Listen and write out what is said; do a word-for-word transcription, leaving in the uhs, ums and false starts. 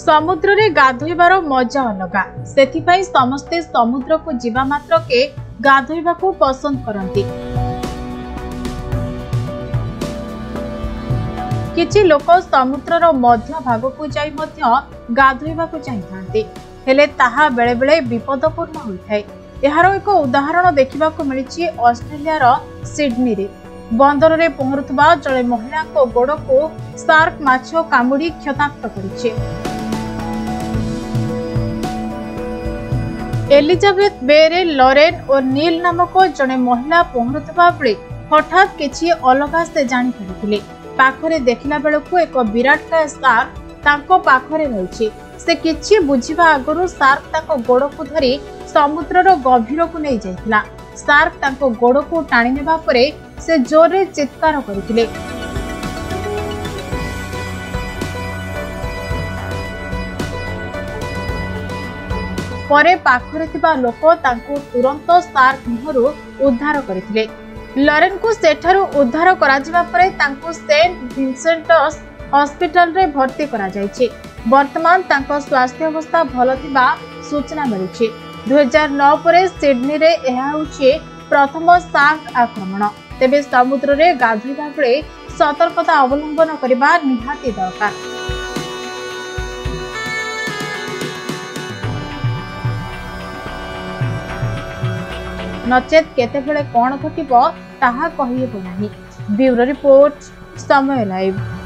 समुद्र रे गाधोइबार मजा अलगा सेथिपाई समस्ते समुद्र को जीवा मात्र के गाधोइबा को पसंद करंती। किछि लोक समुद्रर मध्य भाग को जाई मध्य गाधोइबा को चाहिथांती हेले ताहा बेले बेले विपदपूर्ण होइथाय। एहार एक उदाहरण देखिबा को मिलिछि ऑस्ट्रेलिया रो सिडनी रे। बंदर रे पहरुथबा जळे महिला को गोड़ को शार्क माछ कामुडी क्षताक्त करिछि। एलिजाबेथ बे रे लॉरेन और नील नामक जणे महिला पहरुथबा बेले हठात किछि अलगा से जानि परिथिले। पाखरे देखिला बेलकु एक विराटकाय शार्क तांको पाखरे रहिछि। से किछि बुझिबा आगरु शार्क ताको गोड़ को धरी समुद्रर गभीर को नहीं जाइथिला। शार्क ताको गोड़ को टाणी नेबा परे से जोरे चित्कार करथिले। परे पाखरे थिबा लोक तांको तुरंत शार्क मुहरु उद्धार करथिले। लॉरेन को सेठारु उद्धार करा जिबा परे तांको सेंट विंसेंटस हॉस्पिटल रे भर्ती करा जायछि। वर्तमान तांको स्वास्थ्य अवस्था भल थिबा सूचना मिलिछि। दो हज़ार नौ परे सिडनी रे एहा होछि प्रथम शार्क आक्रमण। तेबे समुद्र रे गाधोइबा बेले सतर्कता अवलंबन करबा निहाती दरकार। नचेत केते बेले कोन घटिबो ताहा कहि हेबो नाही। Bureau report Samaya live.